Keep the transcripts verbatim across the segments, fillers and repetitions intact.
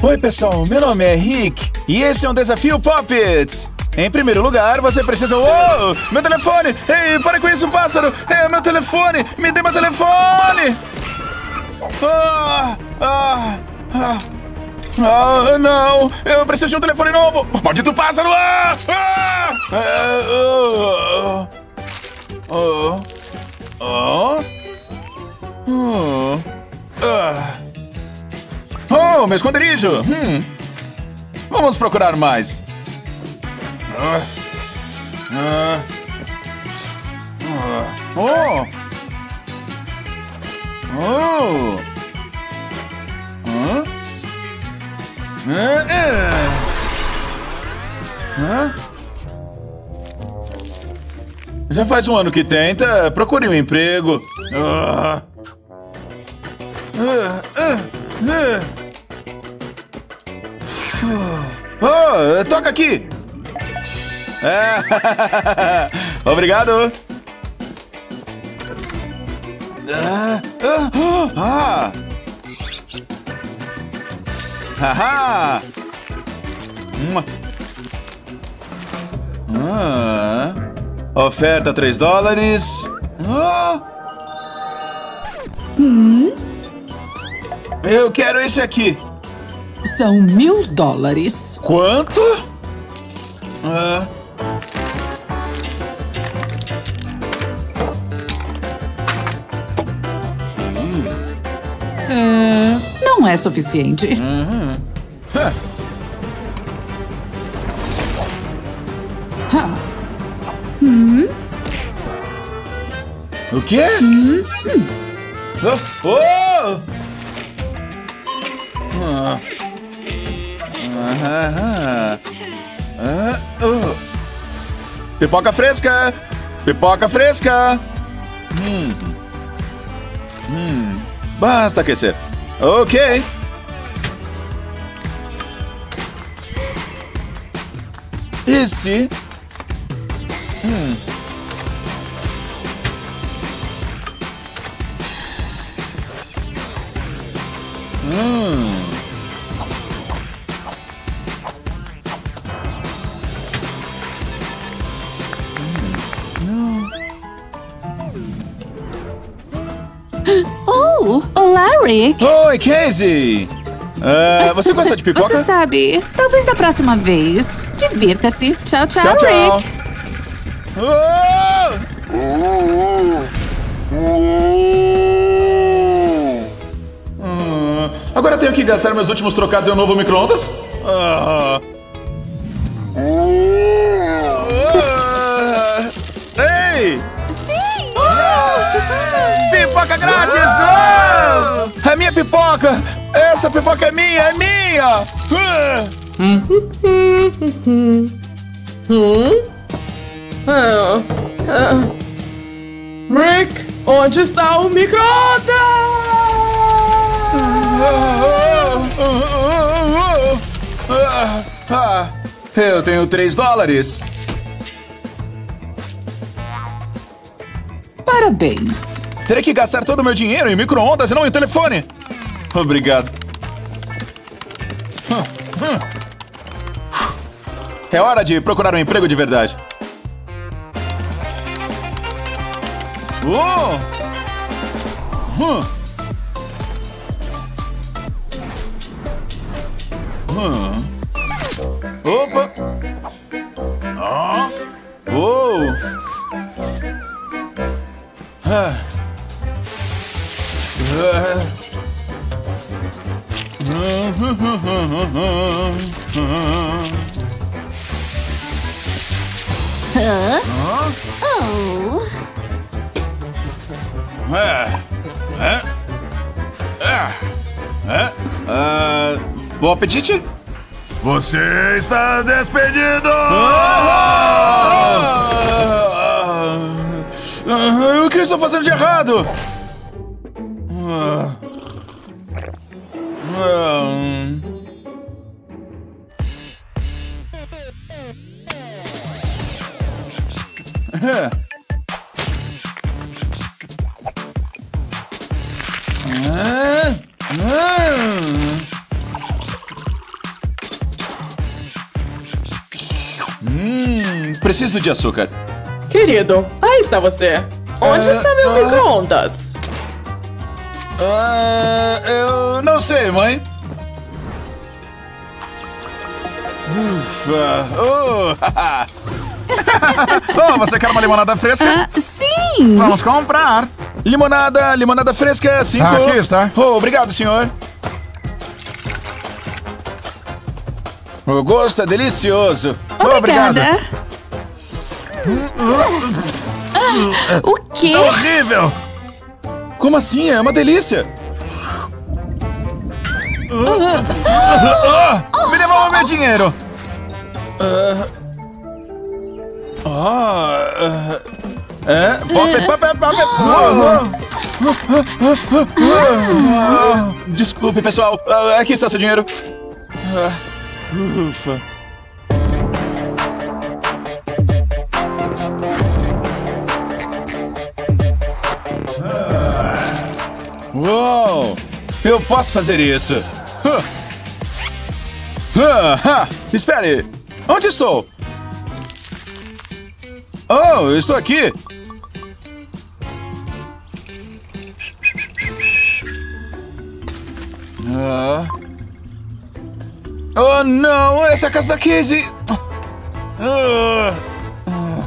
Oi, pessoal, meu nome é Rick e esse é um desafio Poppets. Em primeiro lugar, você precisa... Oh, meu telefone! Ei, para com isso, pássaro! É, meu telefone! Me dê meu telefone! Ah, ah, ah, ah, não! Eu preciso de um telefone novo! Maldito pássaro! Ah, ah, ah, oh, oh, oh, ah. Oh, meu esconderijo! Hum. Vamos procurar mais. Ah. Ah. Ah. Oh! Oh! Hã? Hã? Já faz um ano que tenta. Procure um emprego. Ah. Ah. Ah. Ah. Oh, toca aqui! É. Obrigado! Ah! Ah! Haha! Uma. Ah. Oferta três dólares. Ah. Hum? Eu quero esse aqui. São mil dólares. Quanto? Ah. Hum. É, não é suficiente. Uhum. Huh. Ha. Hum? O quê? Hum? Hum. Oh! Oh! Ah. Ah, ah, uh. Pipoca fresca! Pipoca fresca! Hum. Hum. Basta aquecer. Ok. E se... Hum. Hum. Oh, olá, Rick. Oi, Casey! Uh, você gosta de pipoca? Você sabe, talvez da próxima vez. Divirta-se. Tchau, tchau, Tchau, tchau. Rick. Oh! Hum, agora tenho que gastar meus últimos trocados em um novo micro-ondas? Ah. Ah. Ei! Sim! Pipoca grátis! Ah! É minha pipoca! Essa pipoca é minha! É minha! Ah! Hum? Ah, ah. Rick, onde está o micro-ondas? Ah, ah, eu tenho três dólares. Parabéns. Terei que gastar todo o meu dinheiro em micro-ondas e não em telefone. Obrigado. É hora de procurar um emprego de verdade. Oh! Hum. Hum. Opa! Ah. Oh! Ah. Ah. Hã? Ah. Oh. É. É. É. É. Ah, bom apetite? Você está despedido! Ah! Ah, o que eu estou fazendo de errado? Ah. Ah. É. Ah. Ah. Hum, preciso de açúcar. Querido, aí está você. Onde Ah, está meu ah. micro-ondas? Ah, eu não sei, mãe. Ufa. Oh, haha. Oh, você quer uma limonada fresca? Ah, sim! Vamos comprar. Limonada, limonada fresca, cinco. Ah, aqui está. Oh, obrigado, senhor. O gosto é delicioso. Oh, obrigado. Obrigada. Ah, o quê? Tá horrível. Como assim? É uma delícia. Ah, me devolva meu dinheiro. Ah, ah, é, pop, pop, pop, pop. Desculpe, pessoal. Ah, aqui está seu dinheiro. Ah, ufa. Uou! Eu posso fazer isso. Ah. Ah, ah, espere! Onde estou? Oh, eu estou aqui! Ah. Oh, não! Essa é a casa da Casey! Ah. Ah.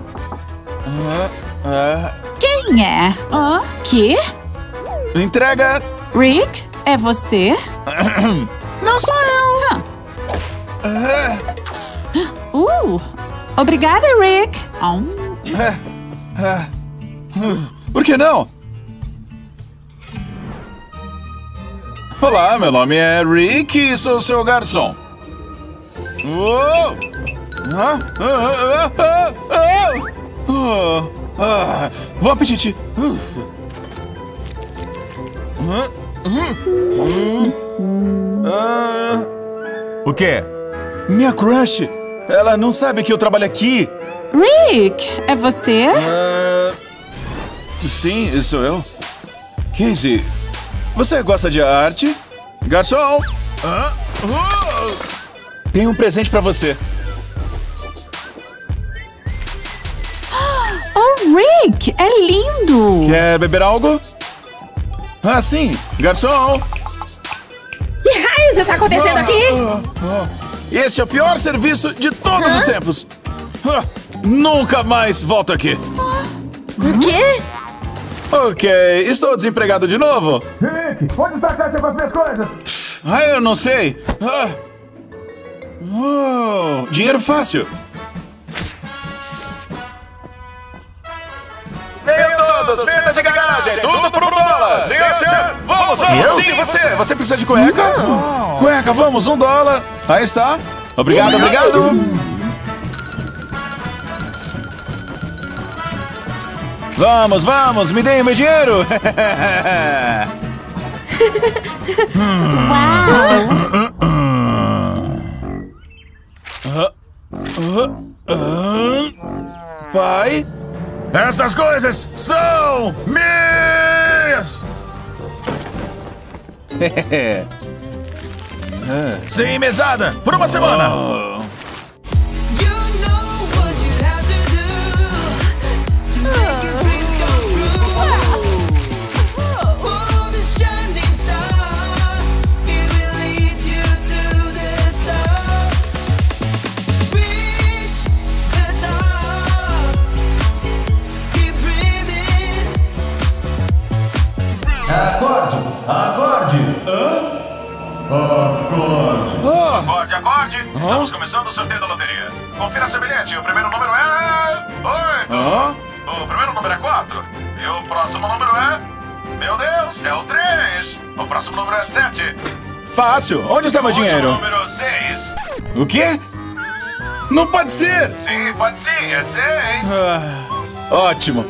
Ah. Quem é? Ah, quê? Entrega! Rick? É você? Não sou eu! Ah. Ah. Uh, obrigada, Rick. Oh. Ah. Ah. Uh, Por que não? Olá, meu nome é Rick e sou seu garçom. Uou! Ah, ah, ah, ah, ah. Oh, ah. Bom apetite! Uh. Ah, hum, hum. Ah. O quê? Minha crush! Ela não sabe que eu trabalho aqui! Rick, é você? Ah, sim, sou eu. Casey, você gosta de arte? Garçom! Ah, uh, tem um presente pra você. Oh, Rick, é lindo! Quer beber algo? Ah, sim, garçom! Que raios está acontecendo aqui? Ah, ah, Esse é o pior serviço de todos Hã? os tempos! Ah, nunca mais volto aqui! O quê? Ok, estou desempregado de novo? Rick, onde está a caixa com as minhas coisas? Ah, eu não sei. Ah. Oh, dinheiro fácil. Venham todos, venda de garagem, tudo por um dólar. Senhor, senhor, vamos, vamos. Eu? Sim, você. Você precisa de cueca? Não. Cueca, vamos, um dólar. Aí está. Obrigado, obrigado. Vamos, vamos, me deem o meu dinheiro. Pai? Essas coisas são minhas! Sim, mesada, por uma semana! Oh. Acorde! Acorde! Acorde! Oh. Acorde, acorde! Estamos começando o sorteio da loteria. Confira seu bilhete. O primeiro número é... oito. Oh. O primeiro número é quatro. E o próximo número é... Meu Deus, é o três. O próximo número é sete. Fácil. Onde está meu O último dinheiro? número seis. O quê? Não pode ser. Sim, pode sim, é seis. Ah, ótimo.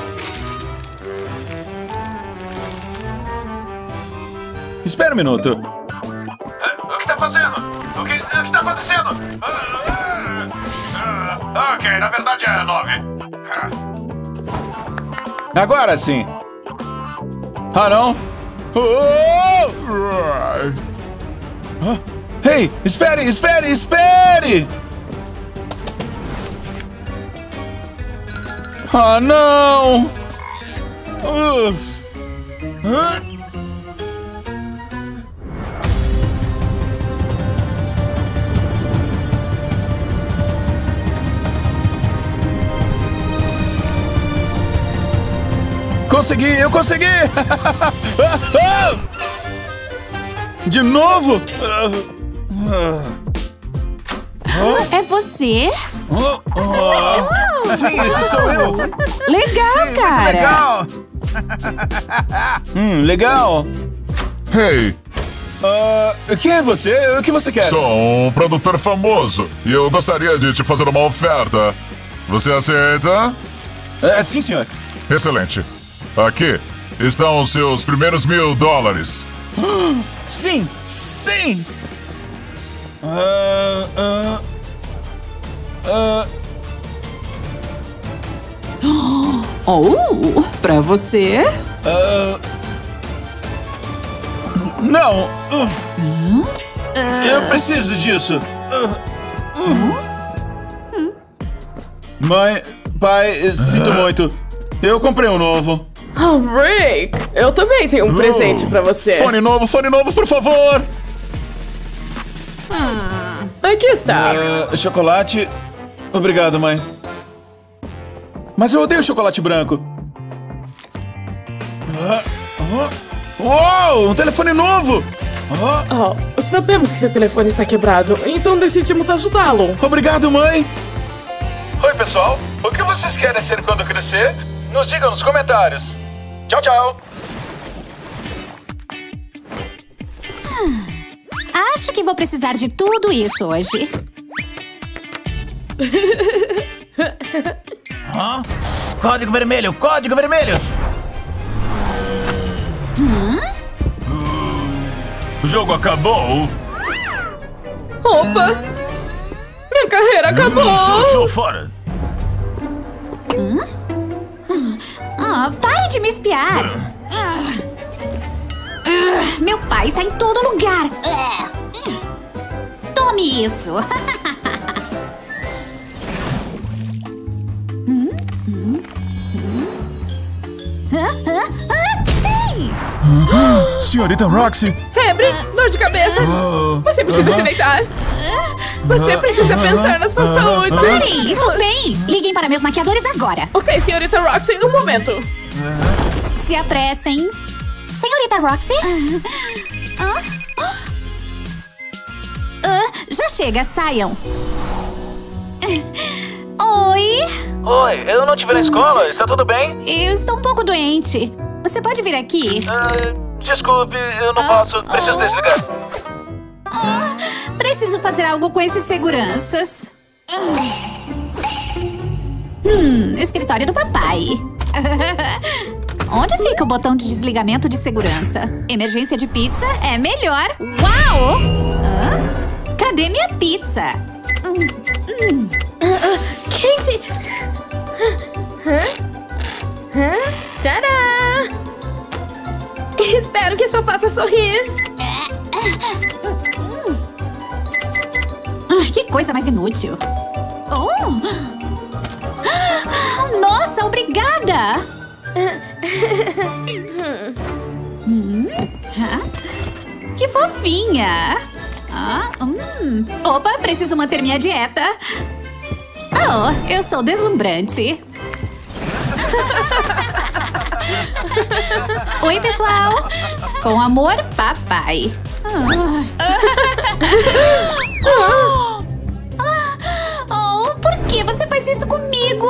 Espera um minuto. O que tá fazendo? O que, o que tá acontecendo? Ah, ah, ah, ok, na verdade é nove. Ah. Agora sim. Ah, não. Oh! Ah, Ei, espere, espere, espere! Ah, não! Uh. Uh. Consegui, eu consegui! De novo? É você? Oh, oh. Sim, esse sou eu. Legal, Sim, cara. Legal. hum, legal. Hey, Uh, quem é você? O que você quer? sou um produtor famoso e eu gostaria de te fazer uma oferta. Você aceita? É, sim, senhor. Excelente. Aqui estão os seus primeiros mil dólares. Sim, sim. Uh, uh, uh, Oh, pra você? uh, não. Uh, eu preciso disso. Uh, uh. Mãe, pai, sinto muito. Eu comprei um novo. Oh, Rick, eu também tenho um presente pra você. Fone novo, fone novo, por favor. Aqui está. Uh, chocolate. Obrigado, mãe. Mas eu odeio chocolate branco. Uh, uh. Uou, um telefone novo. Uh. Oh, sabemos que seu telefone está quebrado, então decidimos ajudá-lo. Obrigado, mãe. Oi, pessoal. O que vocês querem ser quando crescer? Nos digam nos comentários. Tchau, tchau. Acho que vou precisar de tudo isso hoje. Hã? Código vermelho, código vermelho! Hum? O jogo acabou? Opa! Minha carreira acabou! Sou, sou fora. Ah, pare de me espiar. Ah. Ah, meu pai está em todo lugar. Ah. Tome isso. hum? Hum? Hum? Ah, ah, ah, sim! Senhorita Roxy. Febre, dor de cabeça. Oh. Você precisa se deitar. Você precisa pensar na sua saúde. Parem, estou bem. Liguem para meus maquiadores agora. Ok, senhorita Roxy, um momento. Se apressem. Senhorita Roxy? Ah? Ah, já chega, saiam. Oi? Oi, eu não te vi na escola. Está tudo bem? Eu estou um pouco doente. Você pode vir aqui? Uh, desculpe, eu não posso. Preciso desligar. Ah, preciso fazer algo com esses seguranças. Hum, escritório do papai. Onde fica o botão de desligamento de segurança? Emergência de pizza é melhor. Uau! Hã? Cadê minha pizza? Hum, hum. Kate! Hã? Hã? Tcharam! Espero que isso faça sorrir. Ah, que coisa mais inútil. Oh! Nossa, obrigada! hum, ah, que fofinha! Ah, hum. Opa, preciso manter minha dieta. Oh, eu sou deslumbrante. Oi, pessoal! Com amor, papai. Ah. Oh, por que você faz isso comigo?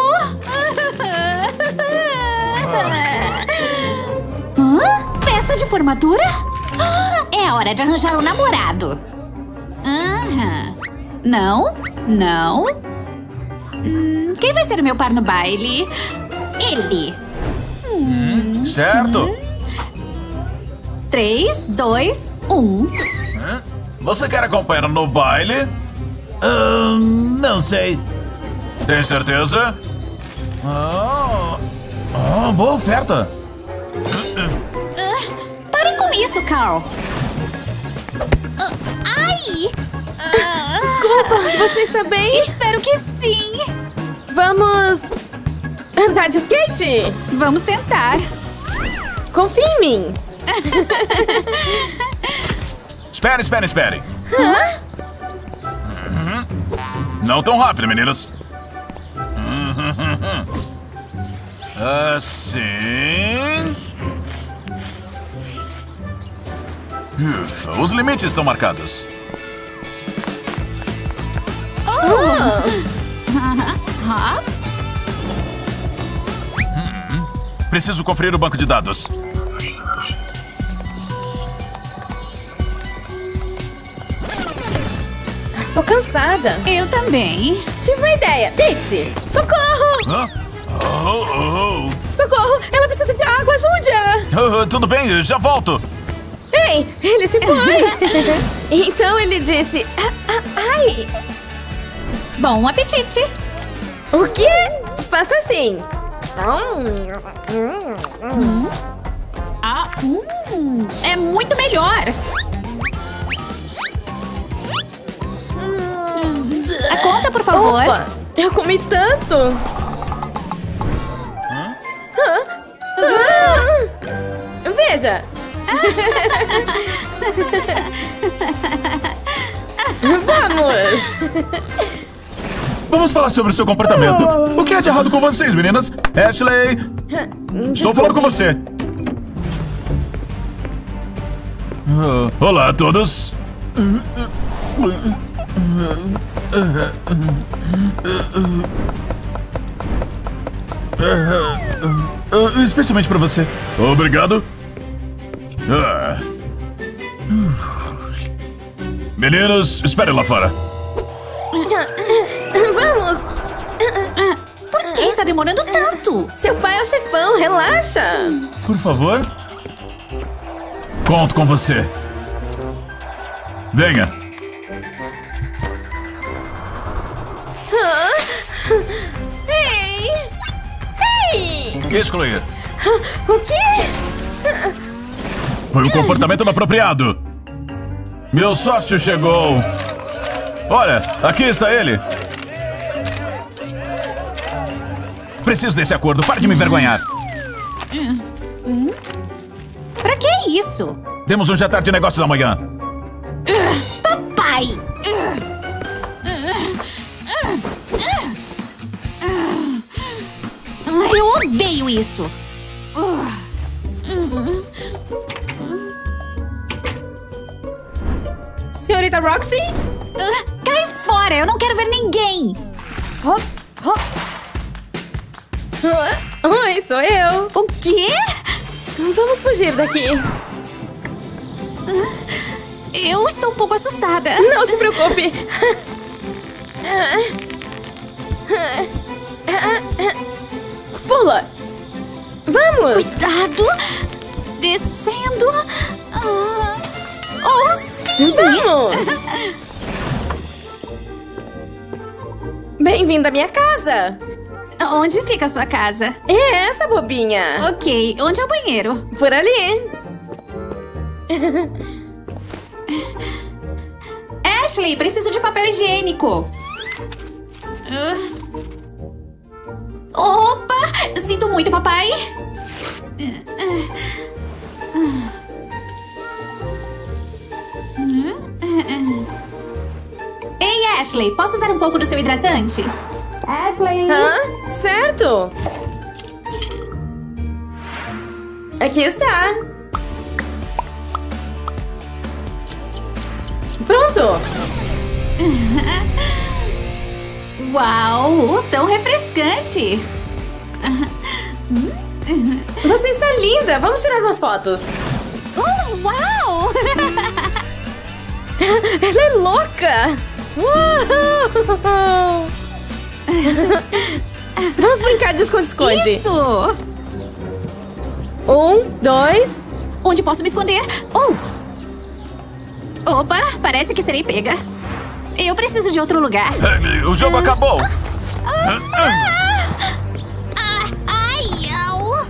Hã? Festa de formatura? É hora de arranjar um namorado. Aham. Não, não. Hum, quem vai ser o meu par no baile? Ele. Hum, Certo. hum. Três, dois, um. Hã? Você quer acompanhar no baile? Ah, não sei. Tem certeza? Ah, ah, boa oferta. Uh, parem com isso, Carl. Uh, ai! Desculpa, você está bem? Espero que sim. Vamos Andar de skate? Vamos tentar. Confia em mim. Espere, espere, espere. Hã? Uhum. Não tão rápido, meninas. Assim. Ufa, os limites estão marcados. Hum, preciso conferir o banco de dados. Tô cansada. Eu também. Tive uma ideia. Dixie, socorro! Hã? Oh, oh, Socorro! Ela precisa de água, ajude-a! oh. Uh, tudo bem, já volto. Ei, ele se foi! Então ele disse... "Ah, ah, ai! Bom apetite. O quê? Faça assim. Ah, hum, é muito melhor. A conta, por favor. Opa, eu comi tanto. Hã? Hã? Ah! Veja. Vamos. Vamos falar sobre o seu comportamento. O que é de errado com vocês, meninas? Ashley! Estou falando com você. Uh, olá a todos. Uh, especialmente pra você. Obrigado. Ah. Meninos, esperem lá fora. Vamos. Por que está demorando tanto? Seu pai é o chefão, relaxa. Por favor. Conto com você. Venha. Hã? Ei! Ei! Excluir. O quê? Foi um comportamento inapropriado. Meu sócio chegou. Olha, aqui está ele. Preciso desse acordo. Pare de me envergonhar. Pra que isso? Temos um jantar de negócios amanhã. Papai! Eu odeio isso. Senhorita Roxy? Cai fora, eu não quero ver ninguém. Hop, hop. Oi, sou eu. O quê? Vamos fugir daqui. Eu estou um pouco assustada. Não se preocupe. Pula. Vamos. Cuidado. Descendo. Ah. Oh, sim. Vamos. Bem-vindo à minha casa. Onde fica a sua casa? É essa, bobinha. Ok, onde é o banheiro? Por ali. Ashley, preciso de papel higiênico. Opa! Sinto muito, papai. Ei, Ashley, posso usar um pouco do seu hidratante? Ashley! Hã? Certo. Aqui está. Pronto. Uau, tão refrescante. Você está linda. Vamos tirar umas fotos. Oh, uau! Ela é louca. Uau! Vamos brincar de esconde-esconde. Isso! Um, dois. Onde posso me esconder? Oh! Opa, parece que serei pega. Eu preciso de outro lugar. Hey, o jogo acabou. Ah, ai, au.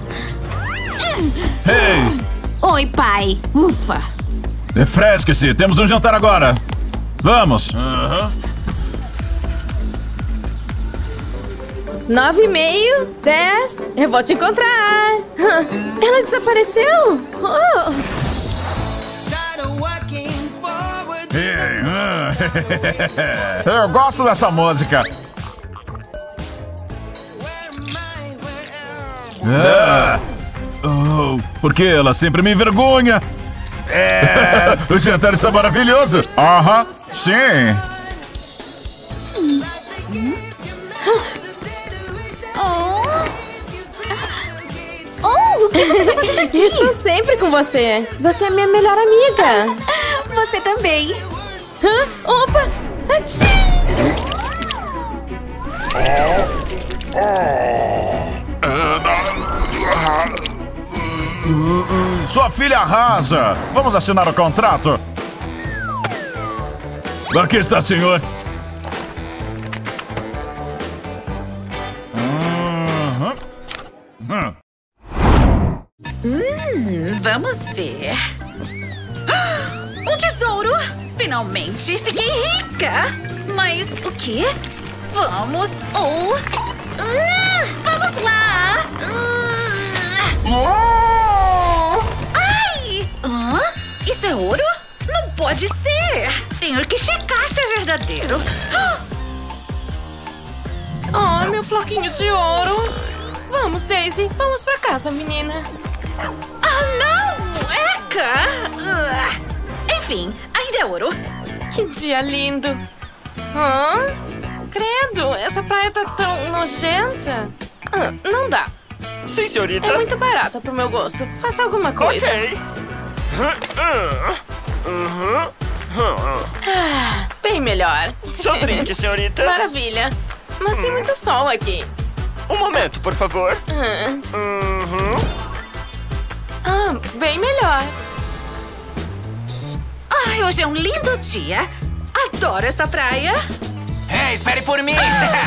Hey, Oi, pai. Ufa. refresque-se. Temos um jantar agora. Vamos. Nove e meio, dez. Eu vou te encontrar. Ela desapareceu. Oh. Eu gosto dessa música. Ah. Oh, porque ela sempre me envergonha. É, o jantar está maravilhoso. Aham, sim. Oh. Oh, o que você tá fazendo aqui? Estou sempre com você. Você é minha melhor amiga. Você também. Hã? Opa! Sua filha arrasa. Vamos assinar o contrato. Aqui está, senhor. Uhum. Hum. Hum, vamos ver. Um tesouro! Finalmente fiquei rica! Mas o quê? Vamos... Oh! Uh, vamos lá! Uh. Ai! Hã? Isso é ouro? Não pode ser! Tenho que checar se é verdadeiro. Oh, meu floquinho de ouro. Vamos, Daisy. Vamos pra casa, menina. Ah, não! Eca! Uh. Enfim, ainda é ouro. Que dia lindo. Hã? Credo, essa praia tá tão nojenta. Ah, não dá. Sim, senhorita. É muito barata pro meu gosto. Faça alguma coisa. Ok. Ah, bem melhor. Seu drink, senhorita. Maravilha. Mas tem muito sol aqui. Um momento, por favor. Ah, Uhum. ah bem melhor. Ai, hoje é um lindo dia. Adoro essa praia. Ei, espere por mim!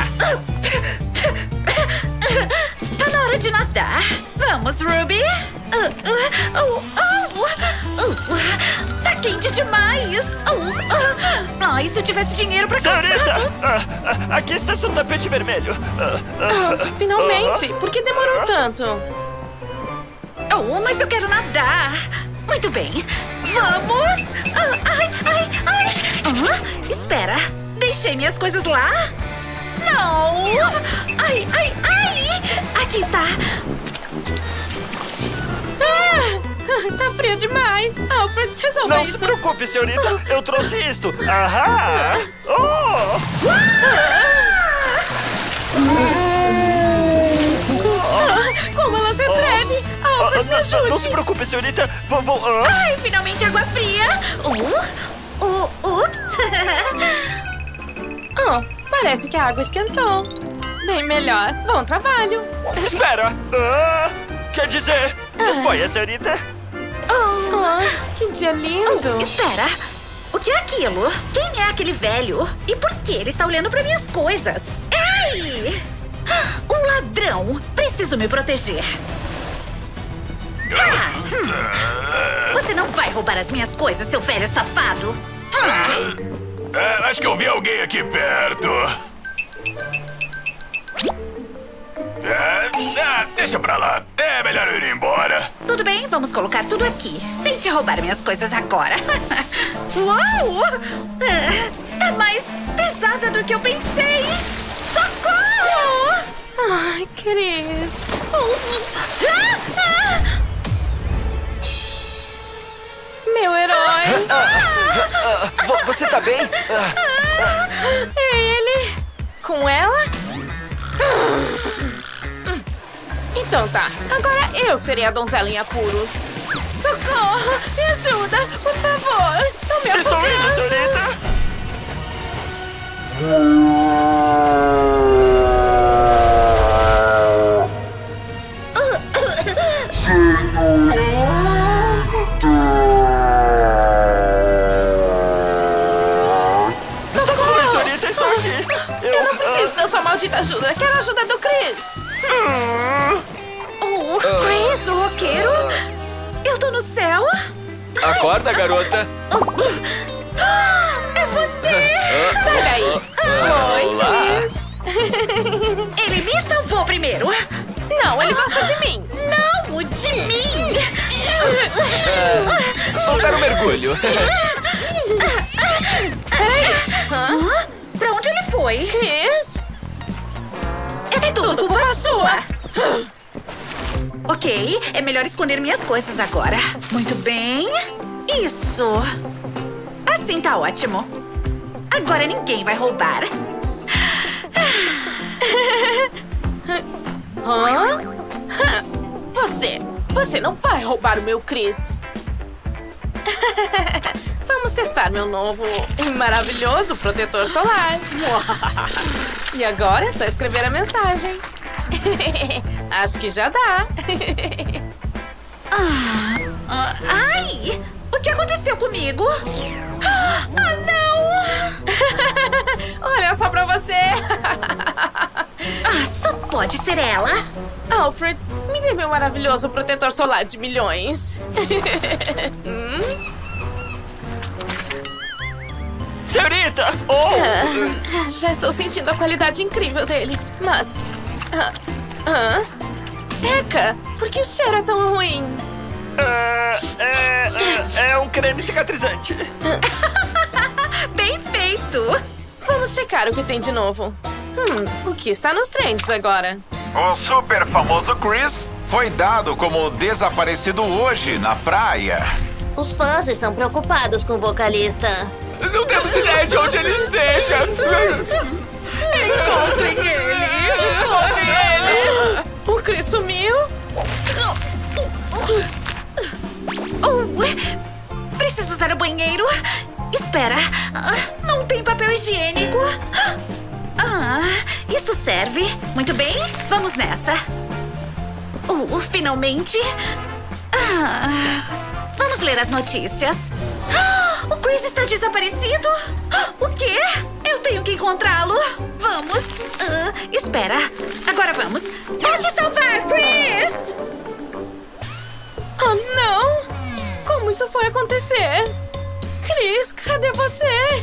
Tá na hora de nadar. Vamos, Ruby. Uh, uh, uh, uh, uh, uh, tá quente demais. Uh, uh. Ai, se eu tivesse dinheiro pra Senhorita, calçados. ah, ah, aqui está seu tapete vermelho. Ah, ah, Ah, finalmente. Por que demorou tanto? Oh, mas eu quero nadar. Muito bem. Vamos. Ah, ai, ai, ai. Ah, espera. Deixei minhas coisas lá? Não. Ai, ai, ai. Aqui está. Ah, tá frio demais. Alfred, resolva Não isso. se preocupe, senhorita. Eu trouxe isto. Aham. Oh! Ah, como ela se atreve? Ah, Alfred, me não, ajude. não se preocupe, senhorita. Vou... vou ah. Ai, finalmente água fria. Uh, uh, ups. Oh, parece que a água esquentou. Bem melhor. Bom trabalho. Espera. Ah, quer dizer, disponha, senhorita. Oh, que dia lindo. Espera. O que é aquilo? Quem é aquele velho? E por que ele está olhando para minhas coisas? Ei! Um ladrão! Preciso me proteger. Ah, hum. Você não vai roubar as minhas coisas, seu velho safado. É, acho que eu vi alguém aqui perto. É, ah, deixa pra lá. É melhor eu ir embora. Tudo bem, vamos colocar tudo aqui. Tente roubar minhas coisas agora. Uau! Ah, tá mais pesada do que eu pensei. Socorro! Ai, Chris. Ah, ah. Meu herói. Ah, vo- você tá bem? Ah, É ele? Com ela? Então tá. Agora eu serei a donzela em apuros. Socorro! Me ajuda, por favor. Tô me estou indo, afogando. senhorita. Socorro, senhorita, estou aqui. Eu não preciso da sua maldita ajuda. Quero a ajuda do Chris. Oh, Chris, o roqueiro? Eu tô no céu? Acorda, garota. Ah, é você! Sai daí. Oi, Chris. Ele me salvou! filho. Hã? Pra onde ele foi? Chris? É tudo culpa sua. Ok, é melhor esconder minhas coisas agora. Muito bem. Isso. Assim tá ótimo. Agora ninguém vai roubar. Hã? Você, você não vai roubar o meu Chris. Vamos testar meu novo e maravilhoso protetor solar. E agora é só escrever a mensagem. Acho que já dá. Ah, ah, ai! O que aconteceu comigo? Ah, não! Olha só pra você. Ah, só pode ser ela. Alfred, me dê meu maravilhoso protetor solar de milhões. hum? Senhorita! Oh! Ah, já estou sentindo a qualidade incrível dele. Mas... Ah, ah, Eca, por que o cheiro é tão ruim? É, é, é, é um creme cicatrizante. Bem feito! Vamos checar o que tem de novo. Hum, o que está nos trends agora? O super famoso Chris foi dado como desaparecido hoje na praia. Os fãs estão preocupados com o vocalista. Não temos ideia de onde ele esteja. Encontrem ele! Encontrem ele! O Chris sumiu? Oh, preciso usar o banheiro. Espera, ah, não tem papel higiênico. Ah, isso serve. Muito bem, vamos nessa. Oh, finalmente. Ah, vamos ler as notícias. Ah, o Chris está desaparecido? Ah, o quê? Eu tenho que encontrá-lo. Vamos. Ah, espera, agora vamos. Pode salvar, Chris! Oh, não! Como isso foi acontecer? Chris, cadê você?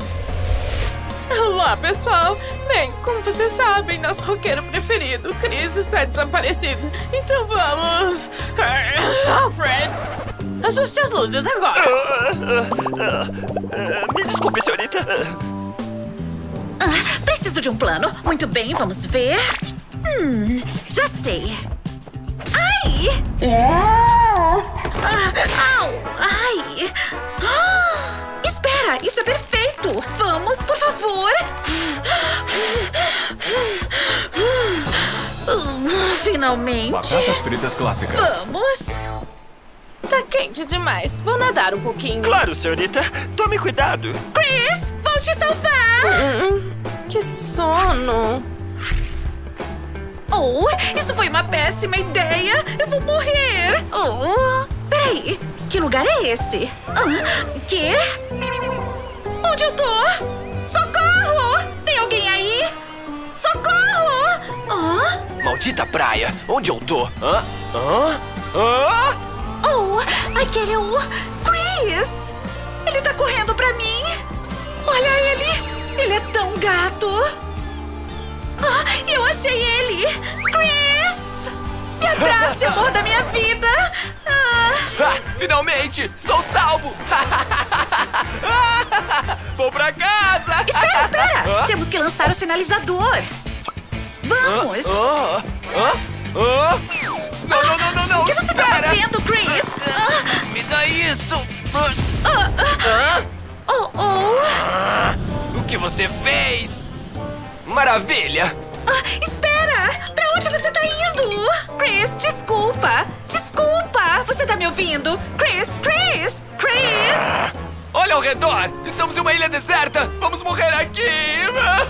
Olá, pessoal. Bem, como vocês sabem, nosso roqueiro preferido, Chris, está desaparecido. Então vamos... Alfred, ajuste as luzes agora. Uh, uh, uh, uh, me desculpe, senhorita. Ah, preciso de um plano. Muito bem, vamos ver. Hum, já sei. Ai! Ah, au! Ai! Ah, espera, isso é perfeito! Vamos, por favor! Finalmente! Batatas fritas clássicas. Vamos! Tá quente demais. Vou nadar um pouquinho. Claro, senhorita. Tome cuidado. Chris, vou te salvar! Hum, que sono. Oh, isso foi uma péssima ideia! Eu vou morrer! Oh, peraí, que lugar é esse? Ah, quê? Onde eu tô? Socorro! Tem alguém aí? Socorro! Ah? Maldita praia! Onde eu tô? Hã? Hã? Hã? Oh, aquele é o Chris! Ele tá correndo pra mim! Olha ele! Ele é tão gato! Ah, eu achei ele! Chris! Me abrace, amor da minha vida! Ah. Ah, finalmente! Estou salvo! Vou pra casa! Espera, espera! Ah? Temos que lançar o sinalizador! Vamos! Ah? Ah? Ah? Não, não, não, não, não! O que você Espera. tá fazendo, Chris? Ah. Me dá isso! Ah, ah. Oh, oh! Ah, o que você fez? Maravilha! Ah, espera! Pra onde você tá indo? Chris, desculpa! Desculpa! Você tá me ouvindo? Chris, Chris, Chris! Olha ao redor! Estamos em uma ilha deserta! Vamos morrer aqui!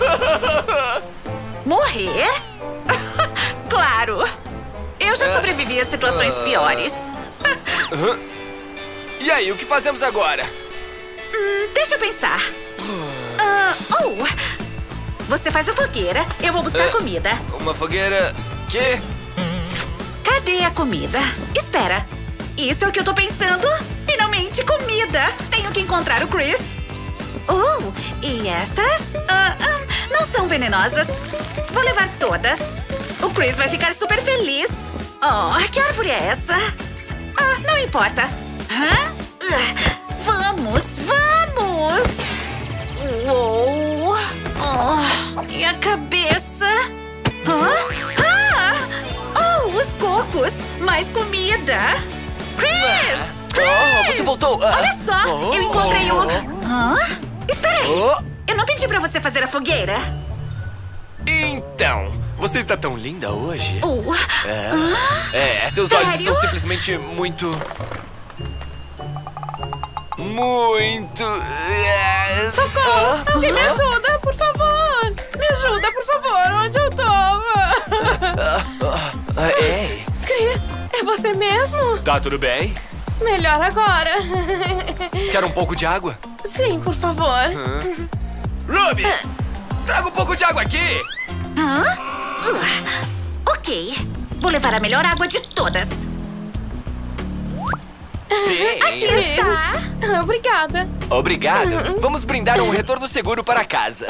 Morrer? Claro! Eu já sobrevivi a situações piores. E aí, o que fazemos agora? Hum, deixa eu pensar. Ah, oh! Você faz a fogueira, eu vou buscar Uh, comida. Uma fogueira... Quê? Cadê a comida? Espera. Isso é o que eu tô pensando? Finalmente, comida! Tenho que encontrar o Chris. Oh, e estas? Ah, ah, não são venenosas. Vou levar todas. O Chris vai ficar super feliz. Oh, que árvore é essa? Ah, não importa. Hã? Ah, vamos! Vamos, vamos! Uou! Oh, e a cabeça? Hã? Ah! Oh, os cocos! Mais comida! Chris! Chris! Oh, você voltou! Ah. Olha só! Oh. Eu encontrei o... Hã? Espera aí! Oh. Eu não pedi pra você fazer a fogueira. Então, você está tão linda hoje. Oh. É, Ah? é seus Sério? olhos estão simplesmente muito... Muito... é, Socorro! ah, Alguém me ah, ajuda, por favor! Me ajuda, por favor! Onde eu tava? ah, ah, Ei, Chris, é você mesmo? tá tudo bem? Melhor agora. Quer um pouco de água? Sim, por favor. Ruby, traga um pouco de água aqui! Hã? Uh, ok. Vou levar a melhor água de todas. Sim. Aqui está. Chris, obrigada. Obrigado. Vamos brindar um retorno seguro para casa.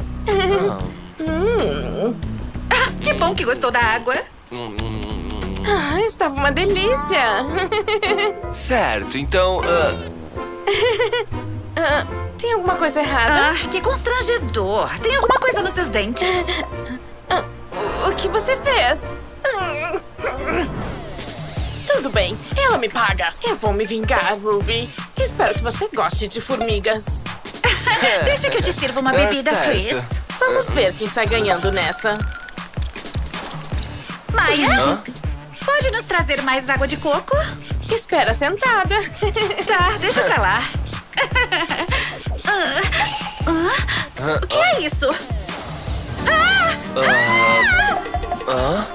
Ah, que bom que gostou da água. Ah, estava uma delícia. Certo, então... ah, Ah, tem alguma coisa errada? Ah, que constrangedor. Tem alguma coisa nos seus dentes? Ah, o que você fez? Tudo bem, ela me paga. Eu vou me vingar, Ruby. Espero que você goste de formigas. Deixa que eu te sirva uma É bebida, certo. Chris. Vamos ver quem sai ganhando nessa. Maia, Hã? pode nos trazer mais água de coco? Espera sentada. Tá, deixa pra lá. Ah, ah, o que é isso? Ah! ah,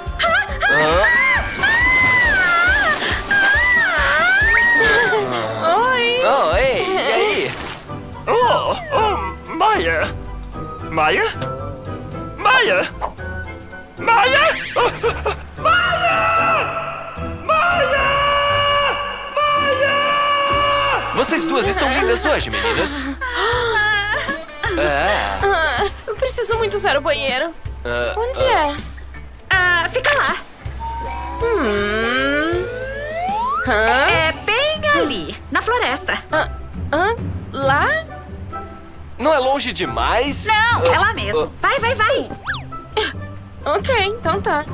Oi. Oh, ei, e aí? Oh, oh, Maia! Maia? Maia! Maia! Oh, Maia! Maia! Maia! Vocês duas estão lindas hoje, meninas. É. Ah, eu preciso muito usar o banheiro. ah, Onde é? Ah, fica lá. Hum. Hã? É bem ali, na floresta. Ah, ah, lá? Não é longe demais? Não, é Ah, lá mesmo. Vai, vai, vai. Ok, então tá.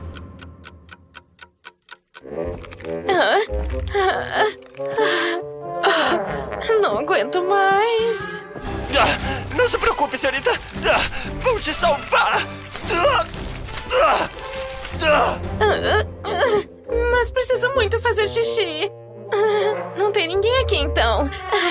Ah, ah, ah, não aguento mais. Ah, não se preocupe, senhorita! Ah, vou te salvar! Ah, ah, ah. Ah, ah, mas preciso muito fazer xixi. Ah, não tem ninguém aqui, então.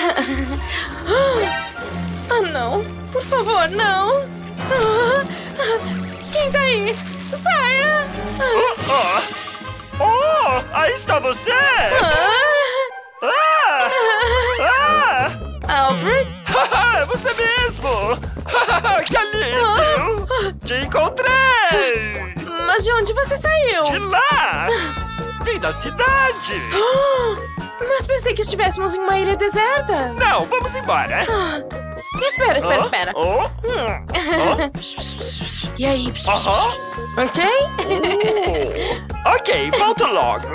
Ah, não. Por favor, não. Ah, ah, quem tá aí? Saia! Oh, oh. Oh, aí está você! Ah, Ah! Ah! Alfred? É você mesmo! Que alívio! Te encontrei! Mas de onde você saiu? De lá! Vim da cidade! Mas pensei que estivéssemos em uma ilha deserta. Não, vamos embora! Espera, espera, Oh, espera. Oh, Hum. E aí? Aham. Ok? oh. Ok, volto logo!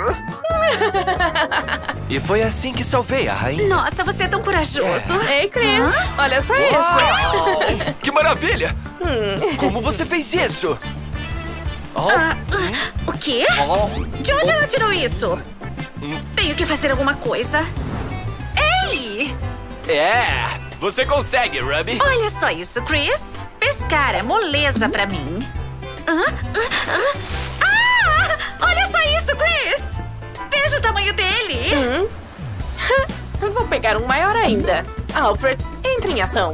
E foi assim que salvei a rainha. Nossa, você é tão corajoso. Ei, Chris, olha só isso. Uau! Que maravilha! Como você fez isso? Oh, Ah, ah, o quê? De onde ela tirou isso? Tenho que fazer alguma coisa. Ei! é! Você consegue, Ruby! Olha só isso, Chris. Pescar é moleza pra mim. Hã? Ah, ah, ah! Olha só isso, Chris! Veja o tamanho dele. Hum. Vou pegar um maior ainda. Alfred, entre em ação.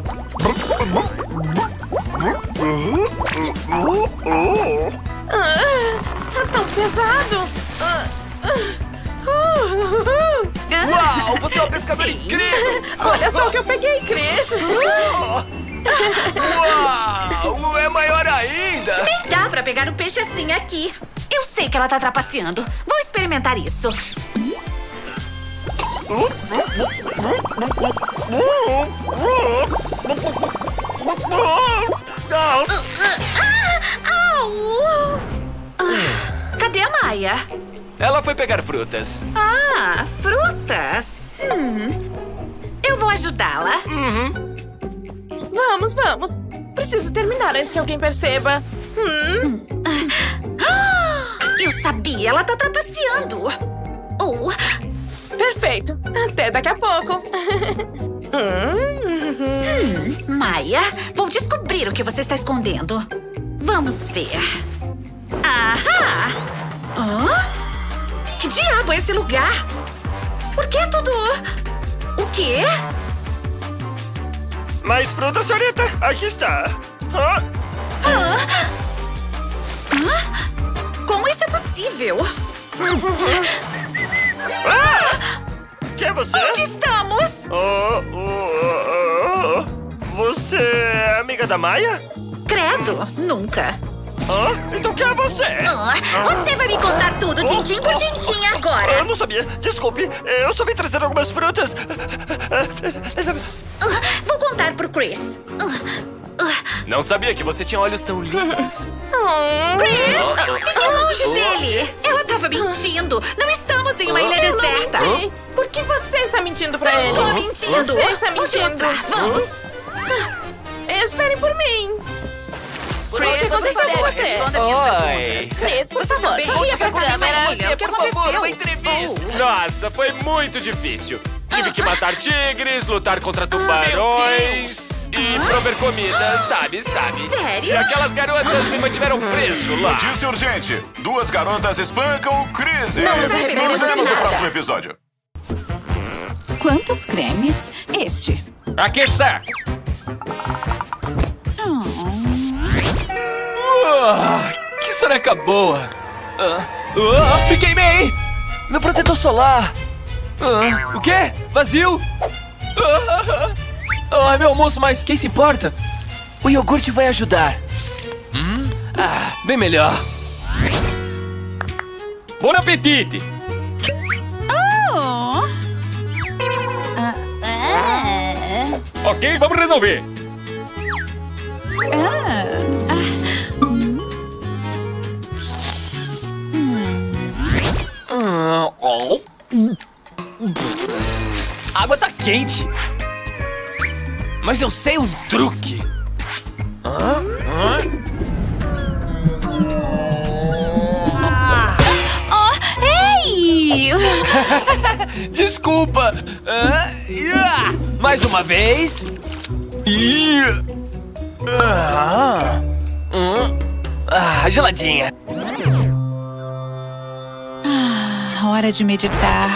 Ah, tá tão pesado. Ah, ah, uh, uh, uh. Uau! Você é uma pescadora Sim. incrível! Olha só o que eu peguei, Chris. Uau! É maior ainda! Nem dá pra pegar um peixe assim aqui. Eu sei que ela tá trapaceando. Vou experimentar isso. Au! Ah, cadê a Maia? Ela foi pegar frutas. Ah, frutas. Hum. Eu Eu vou ajudá-la. Uhum. Vamos, vamos. Preciso terminar antes que alguém perceba. Hum. Eu sabia, ela tá trapaceando. Oh. Perfeito. Até daqui a pouco. hum, Maia, vou descobrir o que você está escondendo. Vamos ver. Ahá! Hã? Que diabo é esse lugar? Por que tudo... O quê? Mais fruta, senhorita. Aqui está. Hã? Hã? Hã? Como isso é possível? Ah! Quem é você? Onde estamos? Oh, oh, oh, oh. Você é amiga da Maia? Credo, nunca. Ah, então quem é você? Oh, você vai me contar tudo, Oh, tintim por oh, tintim, oh, agora. Eu não sabia. Desculpe, eu só vim trazer algumas frutas. Uh, vou contar pro Chris. Uh, uh. Não sabia que você tinha olhos tão lindos. Oh, Chris, fique longe dele. Ela tava mentindo. Não estamos em uma ilha Eu não deserta. menti. Por que você está mentindo pra ele? Tô mentindo. Você está Vou te mentindo. mostrar. Vamos. Esperem por mim. Chris, O que você aconteceu com sabe, você? responda minhas Oi. perguntas. Chris, por favor, também sorria onde pras você aconteceu, câmeras. William? O que Por favor, aconteceu? uma entrevista. Nossa, foi muito difícil. Tive que matar tigres, lutar contra tubarões e prover comida, sabe, sabe? Sério? E aquelas garotas me mantiveram preso lá. Notícia urgente. Duas garotas espancam o Chris. Não nos arrependemos Nos de vemos no nada. próximo episódio. Quantos cremes? Este. Aqui está. Ah, que soneca boa. Ah, ah, me queimei. Meu protetor solar. Ah, o quê? Vazio? Ah, ah, meu almoço, mas quem se importa? O iogurte vai ajudar. Hum? Ah, bem melhor. Bom apetite. Oh. Ah, ah. Ok, vamos resolver. Ah. Ah, oh. A água tá quente. Mas eu sei um truque. Hã? Hã? Oh, ei! Desculpa. Ah, ah, mais uma vez. Ih. Ah, hum. Ah, geladinha. Ah, hora de meditar.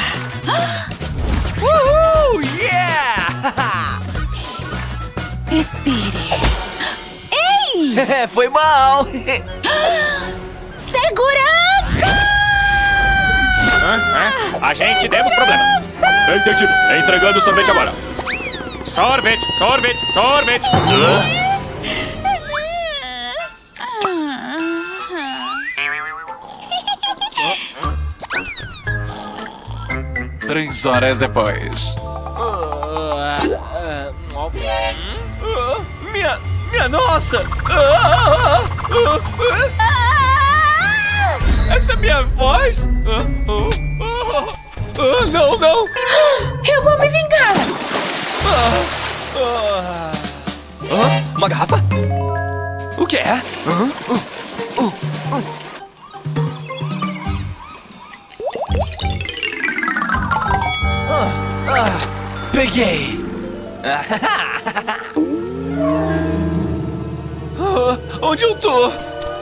Uhul! Yeah! Respire. Ei! Foi mal. Segurança! A gente temos problemas. Entendido. Entregando sorvete agora. Sorvete, sorvete, sorvete. Três horas depois. Minha, minha nossa! Essa é minha voz? Não, não! Eu vou me vingar! Uma garrafa? O que é? Peguei! Onde eu tô?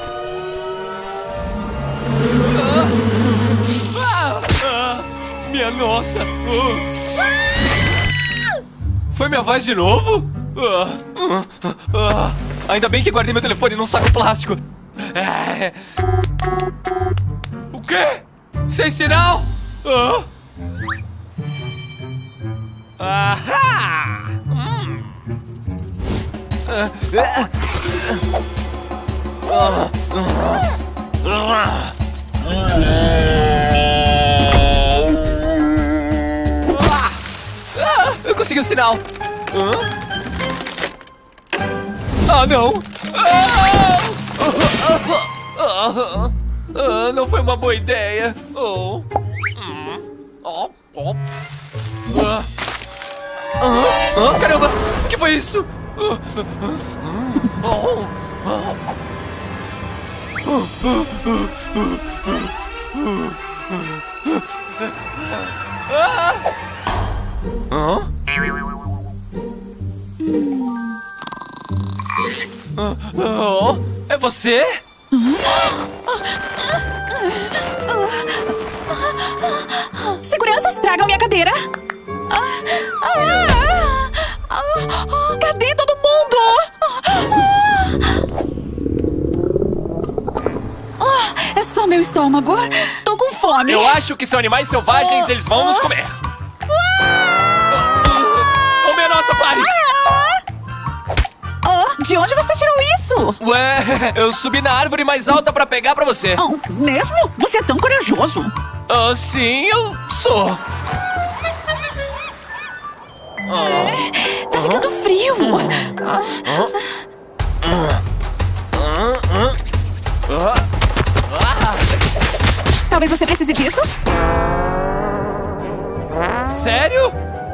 Minha nossa! Foi minha voz de novo? Ainda bem que guardei meu telefone num saco plástico. O quê? Sem sinal? Ahá! Hum. Eu consegui o sinal. Ah, não! Ah, não foi uma boa ideia. Oh. Oh. Oh. Ah. Ah, ah, caramba! O que foi isso? Ah, ah, ah, ah. Ah? Oh, é você? Seguranças, tragam minha cadeira. Cadê todo mundo? É só meu estômago. Tô com fome. Eu acho que são animais selvagens, eles vão nos comer. Oh, minha nossa, pare! De onde você tirou isso? Ué, eu subi na árvore mais alta pra pegar pra você. Oh, mesmo? Você é tão corajoso. Ah, sim, eu sou. É, tá ficando frio. Talvez você precise disso. Sério?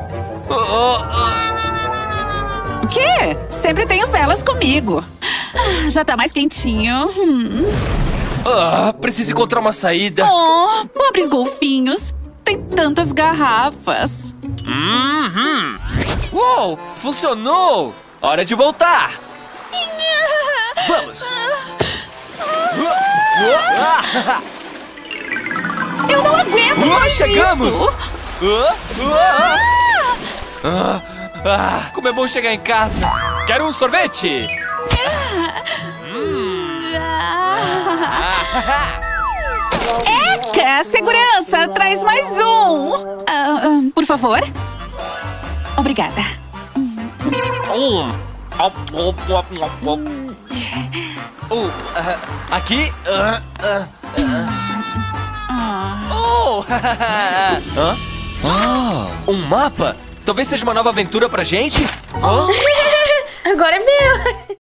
O quê? Sempre tenho velas comigo. Ah, já tá mais quentinho. Hum. Ah, preciso encontrar uma saída. Oh, pobres golfinhos. Tem tantas garrafas. Uhum. Uou, funcionou! Hora de voltar. Vamos. Eu não aguento mais Chegamos. isso. Ah, ah, como é bom chegar em casa. Quero um sorvete? hum. Eca, segurança, traz mais um. Ah, ah, por favor. Obrigada. Um. Uh, uh, aqui. Uh, uh, uh. Oh! Hã? Ah, um mapa? Talvez seja uma nova aventura pra gente? Oh. Agora é meu.